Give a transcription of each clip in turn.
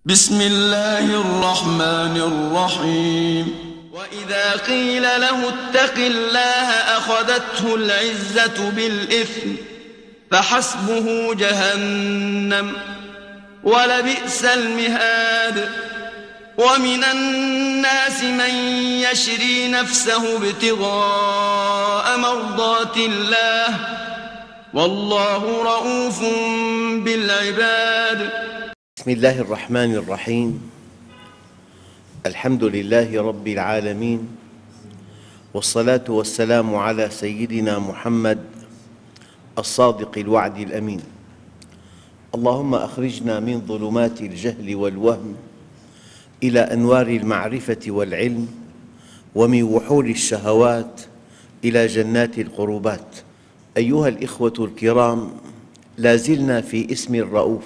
بسم الله الرحمن الرحيم. وإذا قيل له اتق الله أخذته العزة بالإثم فحسبه جهنم ولبئس المهاد. ومن الناس من يشري نفسه ابتغاء مرضات الله والله رؤوف بالعباد. بسم الله الرحمن الرحيم. الحمد لله رب العالمين، والصلاة والسلام على سيدنا محمد الصادق الوعد الأمين. اللهم أخرجنا من ظلمات الجهل والوهم إلى أنوار المعرفة والعلم، ومن وحول الشهوات إلى جنات القربات. أيها الإخوة الكرام، لا زلنا في اسم الرؤوف.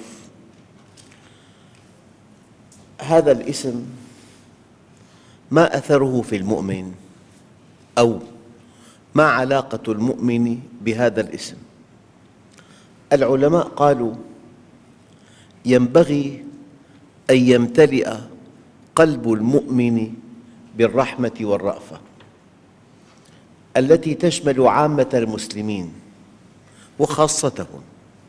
هذا الاسم ما أثره في المؤمن، أو ما علاقة المؤمن بهذا الاسم؟ العلماء قالوا ينبغي أن يمتلئ قلب المؤمن بالرحمة والرأفة التي تشمل عامة المسلمين وخاصتهم.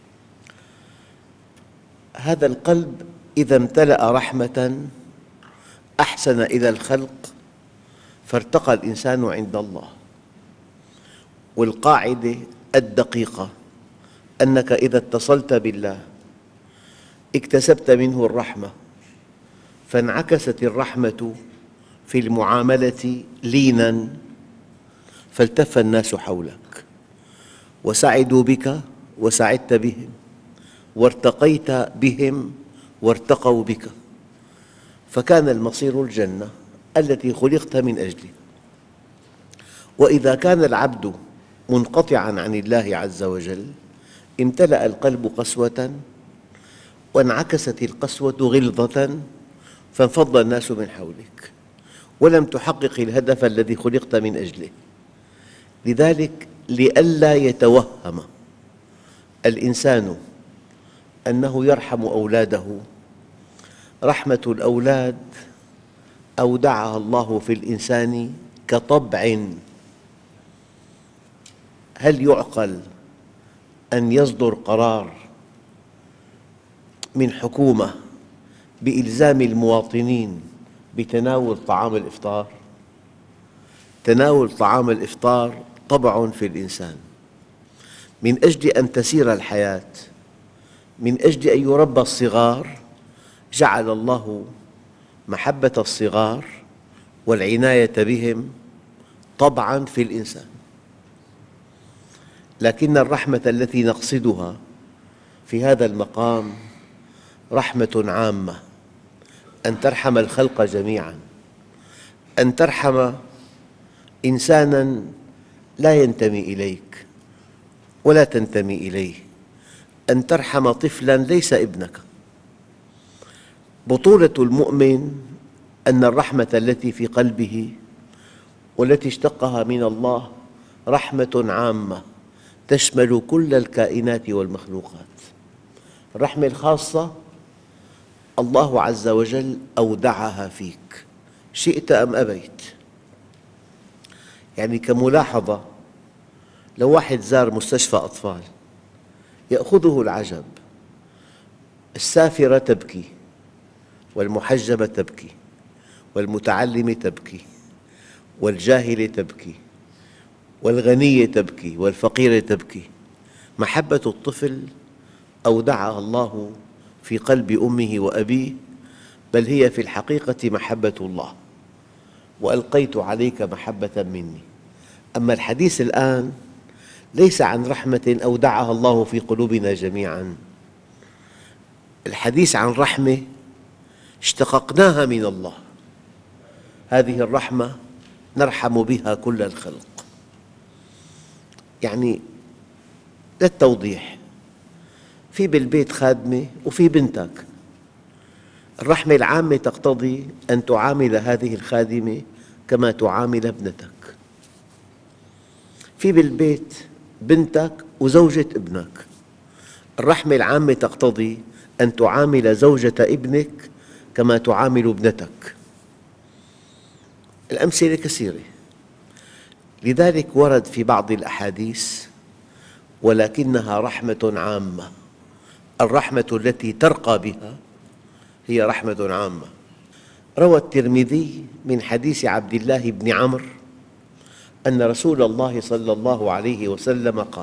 هذا القلب إذا امتلأ رحمة أحسن إلى الخلق فارتقى الإنسان عند الله. والقاعدة الدقيقة أنك إذا اتصلت بالله اكتسبت منه الرحمة، فانعكست الرحمة في المعاملة ليناً، فالتف الناس حولك وسعدوا بك وسعدت بهم، وارتقيت بهم وارتقوا بك، فكان المصير الجنة التي خلقت من أجلها. وإذا كان العبد منقطعاً عن الله عز وجل امتلأ القلب قسوة، وانعكست القسوة غلظة، فانفض الناس من حولك ولم تحقق الهدف الذي خلقت من أجله. لذلك لئلا يتوهم الإنسان أنه يرحم أولاده، رحمة الأولاد أودعها الله في الإنسان كطبع. هل يعقل أن يصدر قرار من حكومة بإلزام المواطنين بتناول طعام الإفطار؟ تناول طعام الإفطار طبع في الإنسان. من أجل أن تسير الحياة، من أجل أن يربى الصغار، جعل الله محبة الصغار والعناية بهم طبعاً في الإنسان. لكن الرحمة التي نقصدها في هذا المقام رحمة عامة، أن ترحم الخلق جميعاً، أن ترحم إنساناً لا ينتمي إليك ولا تنتمي إليه، أن ترحم طفلاً ليس ابنك. بطولة المؤمن أن الرحمة التي في قلبه والتي اشتقها من الله رحمة عامة تشمل كل الكائنات والمخلوقات. الرحمة الخاصة الله عز وجل أودعها فيك شئت أم أبيت. يعني كملاحظة، لو واحد زار مستشفى أطفال يأخذه العجب، السافرة تبكي، والمحجبة تبكي، والمتعلمة تبكي، والجاهلة تبكي، والغنية تبكي، والفقيرة تبكي. محبة الطفل أودعها الله في قلب أمه وأبيه، بل هي في الحقيقة محبة الله. وألقيت عليك محبة مني. أما الحديث الآن ليس عن رحمة أودعها الله في قلوبنا جميعاً، الحديث عن رحمة اشتققناها من الله. هذه الرحمة نرحم بها كل الخلق. يعني للتوضيح، في بالبيت خادمة وفي بنتك، الرحمة العامة تقتضي أن تعامل هذه الخادمة كما تعامل ابنتك. في بالبيت بنتك وزوجة ابنك، الرحمة العامة تقتضي أن تعامل زوجة ابنك كما تعامل ابنتك. الأمثلة كثيرة، لذلك ورد في بعض الأحاديث: ولكنها رحمة عامة. الرحمة التي ترقى بها هي رحمة عامة. روى الترمذي من حديث عبد الله بن عمرو أن رسول الله صلى الله عليه وسلم قال: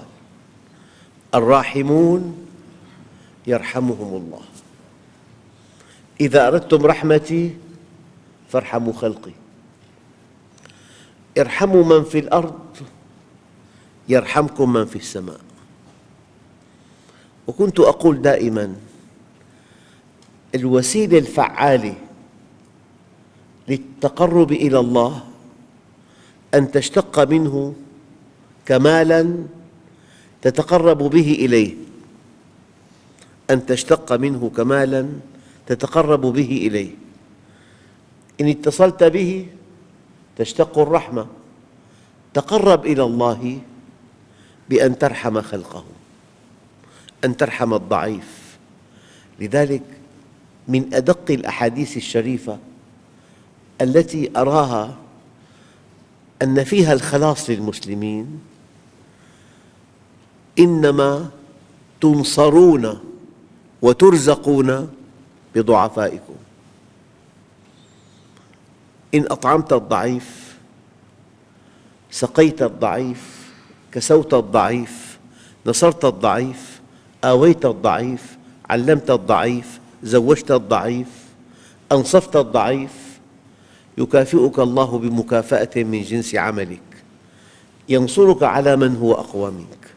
الراحمون يرحمهم الله، إذا أردتم رحمتي فارحموا خلقي، ارحموا من في الأرض يرحمكم من في السماء. وكنت أقول دائماً: الوسيلة الفعالة للتقرب إلى الله أن تشتق منه كمالاً تتقرب به إليه، أن تشتق منه كمالاً تتقرب به إليه. إن اتصلت به تشتق الرحمة، تقرب إلى الله بأن ترحم خلقه، أن ترحم الضعيف. لذلك من أدق الأحاديث الشريفة التي أراها أن فيها الخلاص للمسلمين: إنما تنصرون وترزقون بضعفائكم. إن أطعمت الضعيف، سقيت الضعيف، كسوت الضعيف، نصرت الضعيف، آويت الضعيف، علمت الضعيف، زوجت الضعيف، أنصفت الضعيف، يكافئك الله بمكافأة من جنس عملك، ينصرك على من هو أقوى منك.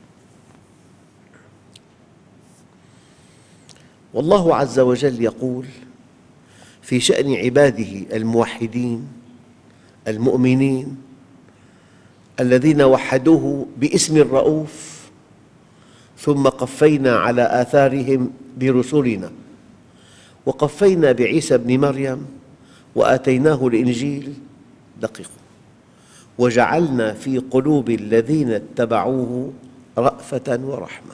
والله عز وجل يقول في شأن عباده الموحدين المؤمنين الذين وحدوه باسم الرؤوف: ثم قفينا على آثارهم برسلنا وقفينا بعيسى ابن مريم وآتيناه الإنجيل وجعلنا في قلوب الذين اتبعوه رأفة ورحمة.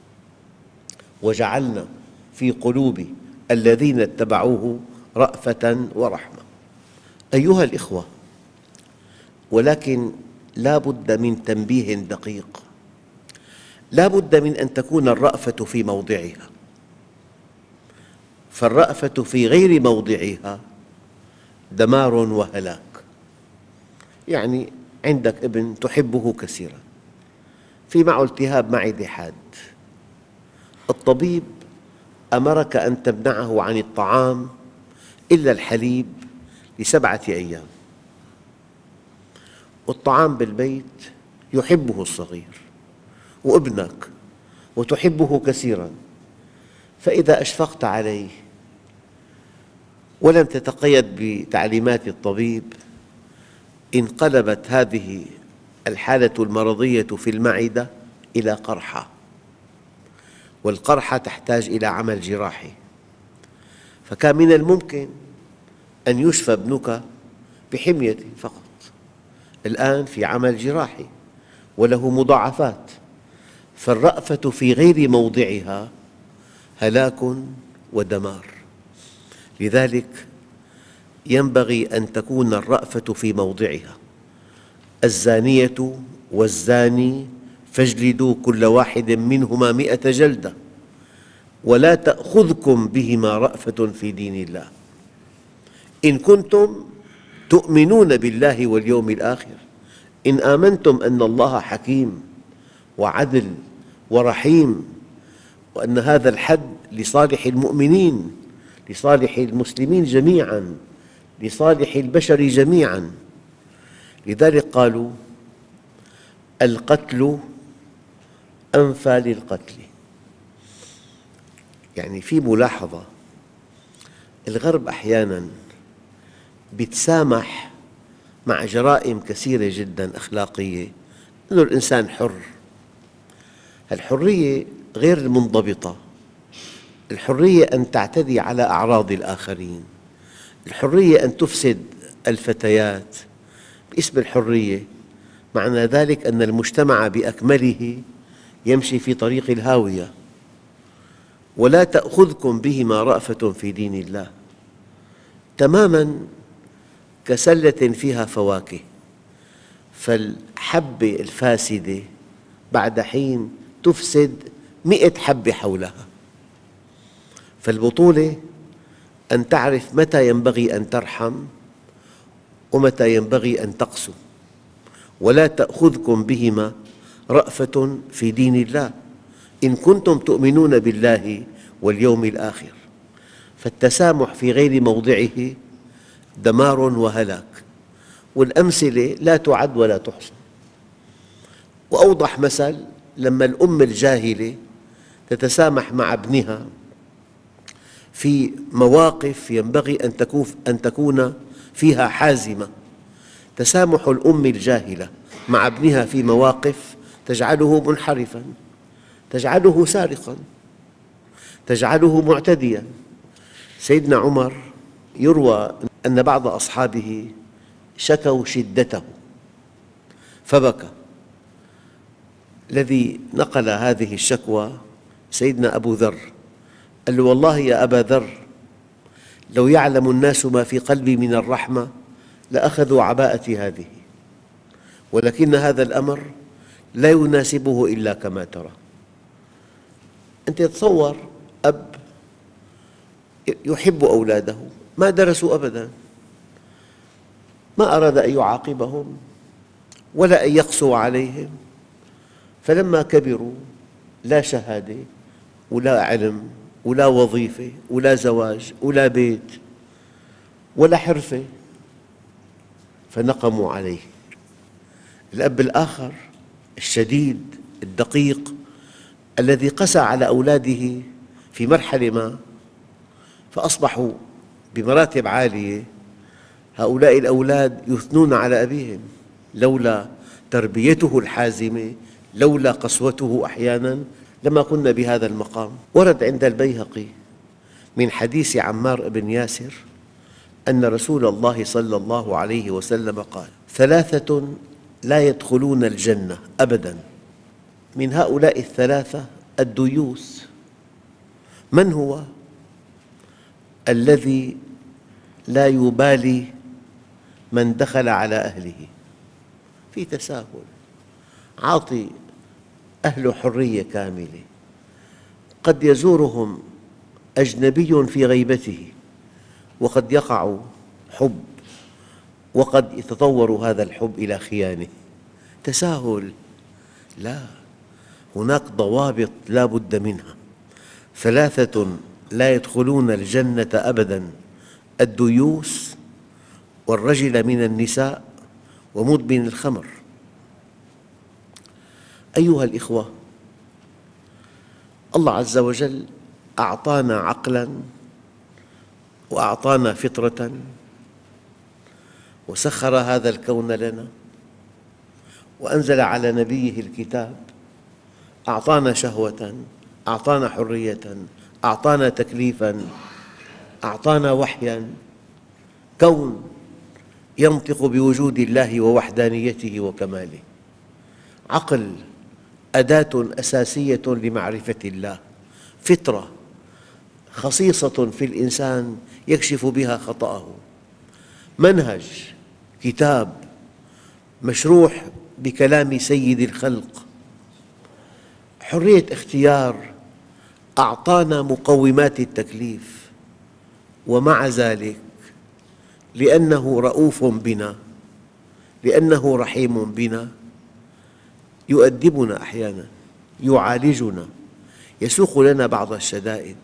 وجعلنا في قلوب الذين اتبعوه رأفة ورحمة. أيها الإخوة، ولكن لا بد من تنبيه دقيق، لا بد من أن تكون الرأفة في موضعها، فالرأفة في غير موضعها دمار وهلاك. يعني عندك ابن تحبه كثيراً، في معه التهاب معدة حاد، الطبيب أمرك أن تمنعه عن الطعام إلا الحليب ل7 أيام، والطعام بالبيت يحبه الصغير وابنك وتحبه كثيراً، فإذا أشفقت عليه ولم تتقيد بتعليمات الطبيب انقلبت هذه الحالة المرضية في المعدة إلى قرحة، والقرحة تحتاج إلى عمل جراحي. فكان من الممكن أن يشفى ابنك بحمية فقط، الآن في عمل جراحي وله مضاعفات. فالرأفة في غير موضعها هلاك ودمار. لذلك ينبغي أن تكون الرأفة في موضعها. الزانية والزاني فاجلدوا كل واحد منهما 100 جلدة ولا تأخذكم بهما رأفة في دين الله إن كنتم تؤمنون بالله واليوم الآخر، إن آمنتم أن الله حكيم وعدل ورحيم، وأن هذا الحد لصالح المؤمنين، لصالح المسلمين جميعاً، لصالح البشر جميعاً. لذلك قالوا: القتل أنفى للقتل. يعني في ملاحظة، الغرب أحياناً يتسامح مع جرائم كثيرة جداً أخلاقية، لأن الإنسان حر. الحرية غير المنضبطة، الحرية أن تعتدي على أعراض الآخرين، الحرية أن تفسد الفتيات باسم الحرية. معنى ذلك أن المجتمع بأكمله يمشي في طريق الهاوية. ولا تأخذكم بهما رأفة في دين الله. تماماً كسلة فيها فواكه، فالحبة الفاسدة بعد حين تفسد 100 حبة حولها. فالبطولة أن تعرف متى ينبغي أن ترحم ومتى ينبغي أن تقسو، ولا تأخذكم بهما رأفة في دين الله إن كنتم تؤمنون بالله واليوم الآخر. فالتسامح في غير موضعه دمار وهلاك، والأمثلة لا تعد ولا تحصى. وأوضح مثل لما الأم الجاهلة تتسامح مع ابنها في مواقف ينبغي أن تكون فيها حازمة. تسامح الأم الجاهلة مع ابنها في مواقف تجعله منحرفاً، تجعله سارقاً، تجعله معتدياً. سيدنا عمر يروى أن بعض أصحابه شكوا شدته فبكى. الذي نقل هذه الشكوى سيدنا أبو ذر، قال له: والله يا أبا ذر، لو يعلم الناس ما في قلبي من الرحمة لأخذوا عباءتي هذه، ولكن هذا الأمر لا يناسبه إلا كما ترى. أنت تصور أب يحب أولاده، ما درسوا أبداً، ما أراد أن يعاقبهم ولا أن يقسو عليهم، فلما كبروا لا شهادة ولا علم ولا وظيفة ولا زواج ولا بيت ولا حرفة، فنقموا عليه. الأب الآخر الشديد الدقيق الذي قسى على أولاده في مرحلة ما فأصبحوا بمراتب عالية، هؤلاء الأولاد يثنون على أبيهم لولا تربيته الحازمة، لولا قسوته أحياناً لما كنا بهذا المقام. ورد عند البيهقي من حديث عمار بن ياسر أن رسول الله صلى الله عليه وسلم قال: 3 لا يدخلون الجنة أبداً، من هؤلاء الثلاثة الديوث. من هو؟ الذي لا يبالي من دخل على أهله، في تساهل، عاطي أهله حرية كاملة، قد يزورهم أجنبي في غيبته وقد يقع حب، وقد يتطور هذا الحب إلى خيانة. تساهل، لا، هناك ضوابط لا بد منها. 3 لا يدخلون الجنة أبداً: الديوث، والرجل من النساء، ومدمن الخمر. أيها الإخوة، الله عز وجل أعطانا عقلاً وأعطانا فطرة وسخر هذا الكون لنا وأنزل على نبيه الكتاب، أعطانا شهوة، أعطانا حرية، أعطانا تكليفاً، أعطانا وحياً، كون ينطق بوجود الله ووحدانيته وكماله. عقل أداة أساسية لمعرفة الله، فطرة خصيصة في الإنسان يكشف بها خطأه، منهج، كتاب مشروح بكلام سيد الخلق، حرية اختيار، أعطانا مقومات التكليف. ومع ذلك لأنه رؤوف بنا، لأنه رحيم بنا، يؤدبنا أحياناً، يعالجنا، يسوق لنا بعض الشدائد،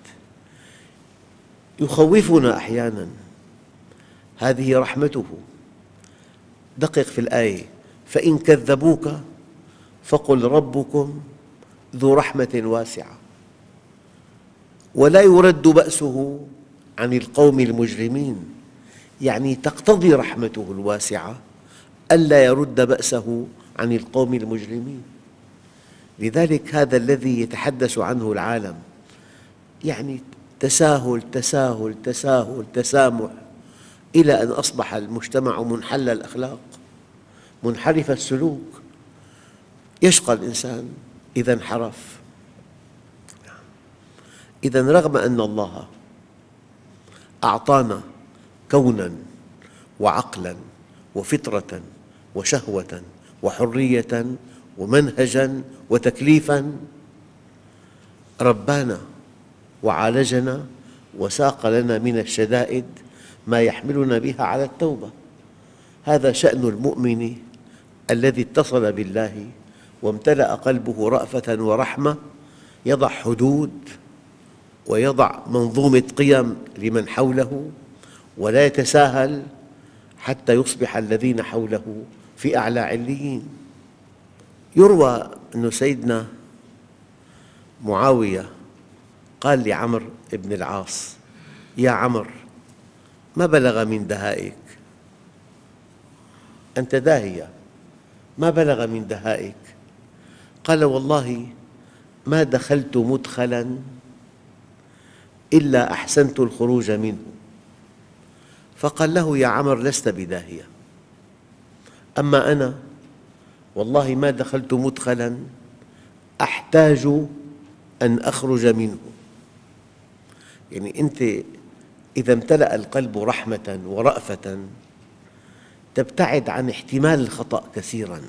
يخوفنا أحياناً. هذه رحمته. دقق في الآية: فإن كذبوك فقل ربكم ذو رحمة واسعة ولا يرد بأسه عن القوم المجرمين. يعني تقتضي رحمته الواسعة ألا يرد بأسه عن القوم المجرمين. لذلك هذا الذي يتحدث عنه العالم، يعني تساهل تساهل تساهل تسامح، إلى أن أصبح المجتمع منحل الأخلاق، منحرف السلوك. يشقى الإنسان إذا انحرف. إذن رغم أن الله أعطانا كوناً وعقلاً وفطرة وشهوة وحرية ومنهجاً وتكليفاً، ربانا وعالجنا وساق لنا من الشدائد ما يحملنا بها على التوبة. هذا شأن المؤمن الذي اتصل بالله وامتلأ قلبه رأفة ورحمة، يضع حدود ويضع منظومة قيم لمن حوله، ولا يتساهل حتى يصبح الذين حوله في أعلى عليين. يروى أن سيدنا معاوية قال لعمرو بن العاص: يا عمرو، ما بلغ من دهائك، أنت داهية، ما بلغ من دهائك؟ قال: والله ما دخلت مدخلاً إلا أحسنت الخروج منه. فقال له: يا عمرو، لست بداهية، أما أنا والله ما دخلت مدخلاً أحتاج أن أخرج منه. يعني أنت إذا امتلأ القلب رحمة ورأفة تبتعد عن احتمال الخطأ كثيراً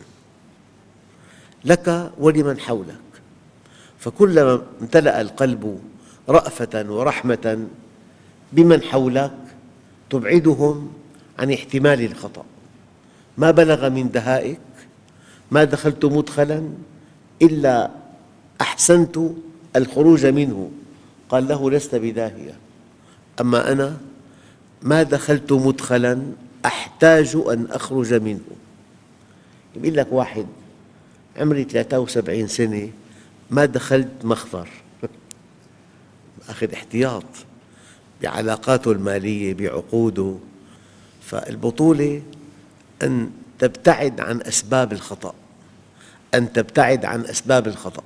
لك ولمن حولك، فكلما امتلأ القلب رأفة ورحمة بمن حولك تبعدهم عن احتمال الخطأ. ما بلغ من دهائك، ما دخلت مدخلاً إلا أحسنت الخروج منه. قال له: لست بداهية، أما أنا ما دخلت مدخلاً أحتاج أن أخرج منه. يقول لك واحد عمري 73 سنة ما دخلت مخفر، أخذ احتياط بعلاقاته المالية بعقوده. فالبطولة أن تبتعد عن أسباب الخطأ، أن تبتعد عن أسباب الخطأ.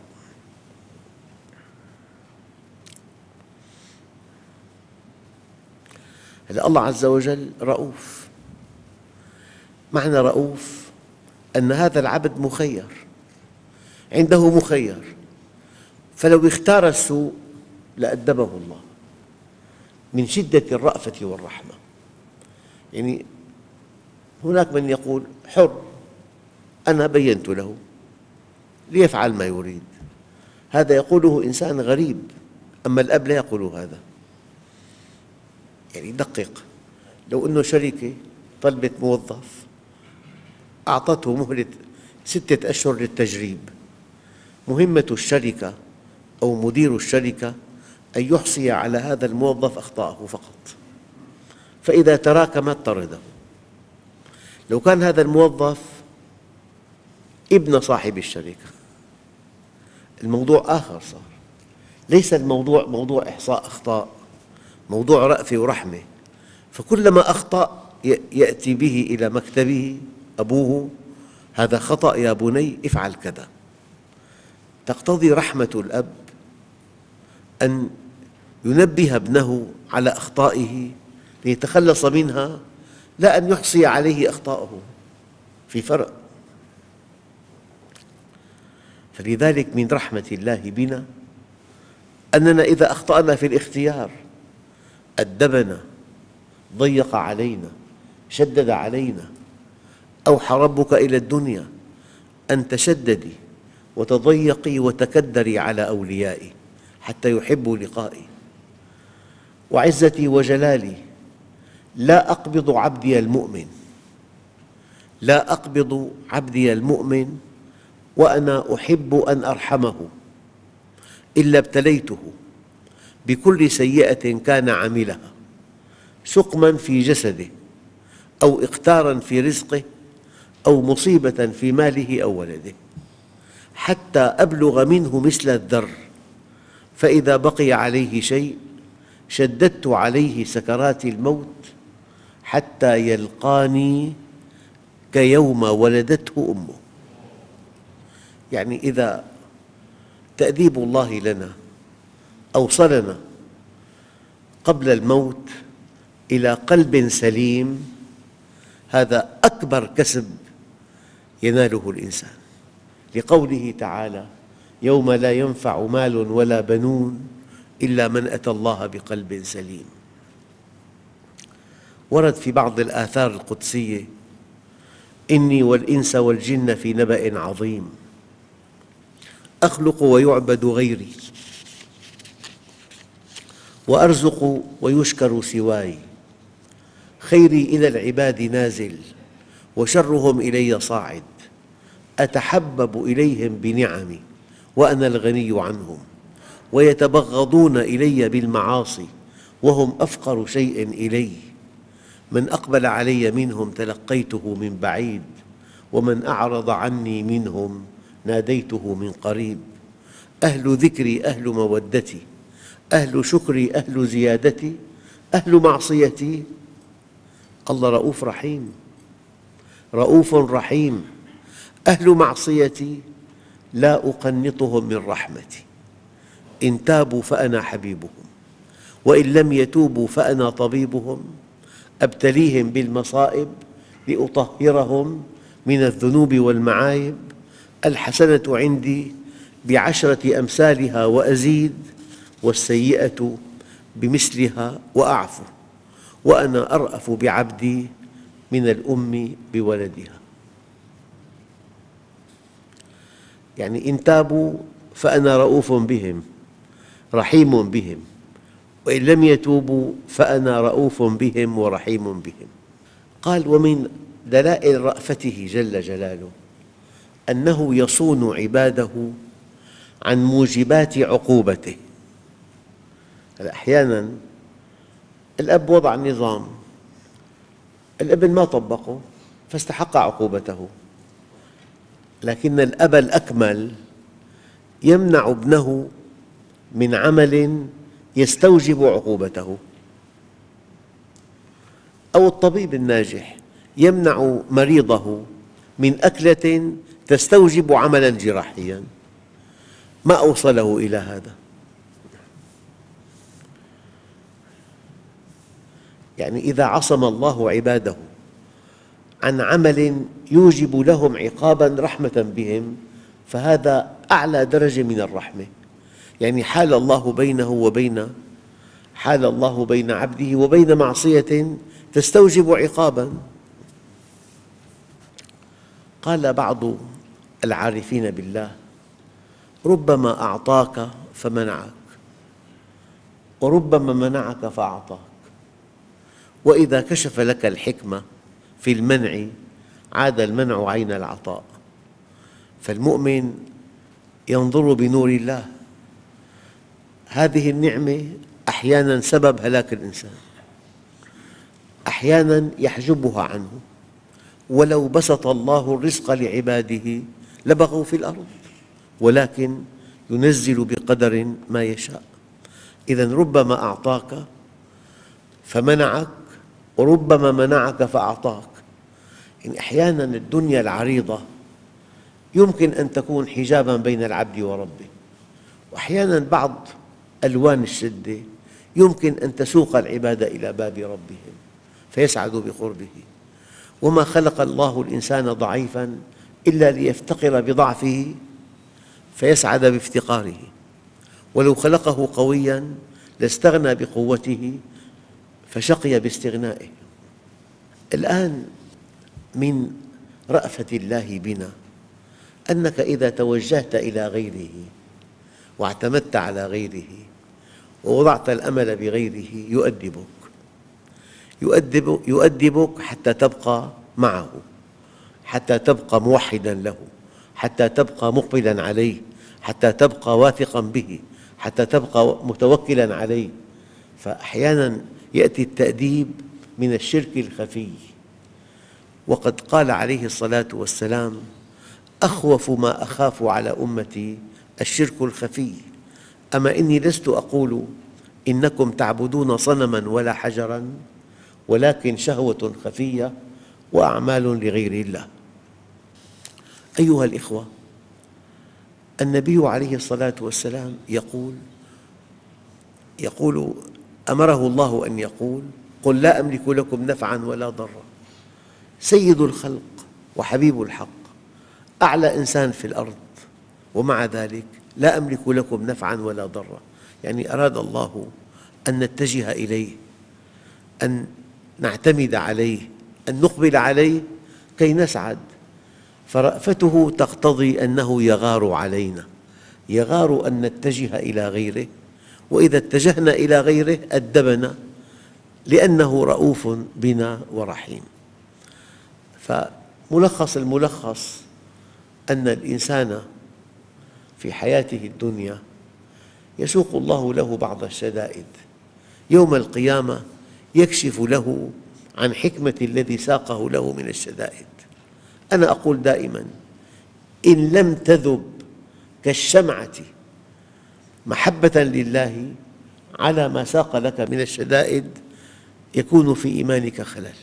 الله عز وجل رؤوف. معنى رؤوف أن هذا العبد مخير، عنده مخير، فلو اختار السوء لأدبه الله من شدة الرأفة والرحمة. يعني هناك من يقول: حر، أنا بينت له ليفعل ما يريد. هذا يقوله إنسان غريب، أما الأب لا يقول هذا. يعني دقق، لو أنه شركة طلبت موظف أعطته مهلة 6 أشهر للتجريب، مهمة الشركة أو مدير الشركة أن يحصي على هذا الموظف أخطاءه فقط، فإذا تراكمت طرده. لو كان هذا الموظف ابن صاحب الشركة الموضوع آخر صار، ليس الموضوع موضوع إحصاء أخطاء، موضوع رأفة ورحمة. فكلما أخطأ يأتي به إلى مكتبه أبوه: هذا خطأ يا بني، افعل كذا. تقتضي رحمة الأب أن ينبه ابنه على أخطائه ليتخلص منها، لا أن يحصي عليه أخطاءه، في فرق. فلذلك من رحمة الله بنا أننا إذا أخطأنا في الاختيار أدبنا، ضيق علينا، شدد علينا. أوحى ربك إلى الدنيا أن تشددي وتضيقي وتكدري على أوليائي حتى يحبوا لقائي. وعزتي وجلالي لا أقبض عبدي المؤمن، لا أقبض عبدي المؤمن وأنا أحب أن أرحمه، إلا ابتليته بكل سيئة كان عملها، سقما في جسده أو إقتارا في رزقه أو مصيبة في ماله أو ولده، حتى أبلغ منه مثل الذر، فإذا بقي عليه شيء شددت عليه سكرات الموت حتى يلقاني كيوم ولدته أمه. يعني إذا تأديب الله لنا أوصلنا قبل الموت إلى قلب سليم، هذا أكبر كسب يناله الإنسان، لقوله تعالى: يوم لا ينفع مال ولا بنون إلا من أتى الله بقلب سليم. ورد في بعض الآثار القدسية: إني والإنس والجن في نبأ عظيم، أخلق ويعبد غيري، وأرزق ويشكر سواي، خيري إلى العباد نازل، وشرهم إلي صاعد، أتحبب إليهم بنعمي وأنا الغني عنهم، ويتبغضون إلي بالمعاصي وهم أفقر شيء إلي، من أقبل علي منهم تلقيته من بعيد، ومن أعرض عني منهم ناديته من قريب، أهل ذكري أهل مودتي، أهل شكري أهل زيادتي، أهل معصيتي. الله رؤوف رحيم، رؤوف رحيم. أهل معصيتي لا أقنطهم من رحمتي، إن تابوا فأنا حبيبهم، وإن لم يتوبوا فأنا طبيبهم، أبتليهم بالمصائب لأطهرهم من الذنوب والمعايب، الحسنة عندي بعشرة أمثالها وأزيد، والسيئة بمثلها وأعفو، وأنا أرأف بعبدي من الأم بولدها. يعني إن تابوا فأنا رؤوف بهم رحيم بهم، وإن لم يتوبوا فأنا رؤوف بهم ورحيم بهم. قال: ومن دلائل رأفته جل جلاله أنه يصون عباده عن موجبات عقوبته. أحياناً الأب وضع النظام، الابن ما طبقه فاستحق عقوبته، لكن الأب الأكمل يمنع ابنه من عمل يستوجب عقوبته، أو الطبيب الناجح يمنع مريضه من أكلة تستوجب عملاً جراحياً. ما أوصله إلى هذا؟ يعني إذا عصم الله عباده عن عمل يوجب لهم عقاباً رحمة بهم، فهذا أعلى درجة من الرحمة. يعني حال الله بين عبده وبين معصية تستوجب عقاباً. قال بعض العارفين بالله: ربما أعطاك فمنعك، وربما منعك فأعطاك، وإذا كشف لك الحكمة في المنع عاد المنع عين العطاء. فالمؤمن ينظر بنور الله. هذه النعمة أحياناً سبب هلاك الإنسان، أحياناً يحجبها عنه، ولو بسط الله الرزق لعباده لبغوا في الأرض، ولكن ينزل بقدر ما يشاء. إذن ربما أعطاك فمنعك، وربما منعك فأعطاك. يعني أحياناً الدنيا العريضة يمكن أن تكون حجاباً بين العبد وربه، وأحياناً بعض ألوان الشدة يمكن أن تسوق العباد إلى باب ربهم فيسعدوا بقربه. وما خلق الله الإنسان ضعيفاً إلا ليفتقر بضعفه فيسعد بافتقاره، ولو خلقه قوياً لاستغنى بقوته فشقي باستغنائه. الآن من رأفة الله بنا أنك إذا توجهت إلى غيره واعتمدت على غيره ووضعت الأمل بغيره يؤدبك حتى تبقى معه، حتى تبقى موحداً له، حتى تبقى مقبلاً عليه، حتى تبقى واثقاً به، حتى تبقى متوكلاً عليه. فأحياناً يأتي التأديب من الشرك الخفي، وقد قال عليه الصلاة والسلام: أخوف ما أخاف على أمتي الشرك الخفي، أما إني لست أقول إنكم تعبدون صنماً ولا حجراً، ولكن شهوة خفية وأعمال لغير الله. أيها الإخوة، النبي عليه الصلاة والسلام يقول أمره الله أن يقول: قل لا أملك لكم نفعاً ولا ضراً. سيد الخلق وحبيب الحق، أعلى إنسان في الأرض، ومع ذلك لا أملك لكم نفعاً ولا ضراً. يعني أراد الله أن نتجه إليه، أن نعتمد عليه، أن نقبل عليه كي نسعد. فرأفته تقتضي أنه يغار علينا، يغار أن نتجه إلى غيره، وإذا اتجهنا إلى غيره أدبنا لأنه رؤوف بنا ورحيم. فملخص الملخص أن الإنسان في حياته الدنيا يسوق الله له بعض الشدائد، يوم القيامة يكشف له عن حكمة الذي ساقه له من الشدائد. أنا أقول دائماً: إن لم تذب كالشمعة محبة لله على ما ساق لك من الشدائد يكون في إيمانك خلل.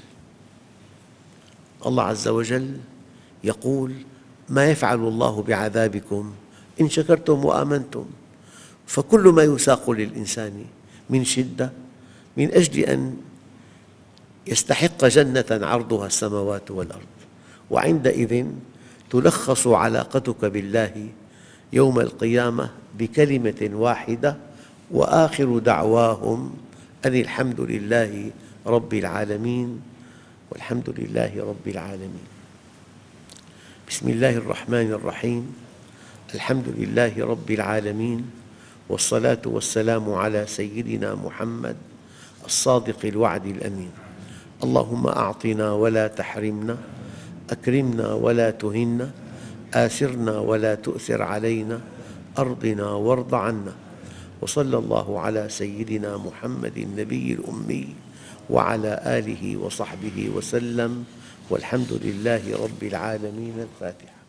الله عز وجل يقول: ما يفعل الله بعذابكم إن شكرتم وآمنتم. فكل ما يساق للإنسان من شدة من أجل أن يستحق جنة عرضها السماوات والأرض، وعندئذ تلخص علاقتك بالله يوم القيامة بكلمة واحدة: وآخر دعواهم أن الحمد لله رب العالمين. والحمد لله رب العالمين. بسم الله الرحمن الرحيم. الحمد لله رب العالمين، والصلاة والسلام على سيدنا محمد الصادق الوعد الأمين. اللهم أعطنا ولا تحرمنا، أكرمنا ولا تهنا، آثرنا ولا تؤثر علينا، أرضنا وارض عنا. وصلى الله على سيدنا محمد النبي الأمي وعلى آله وصحبه وسلم، والحمد لله رب العالمين. الفاتحة.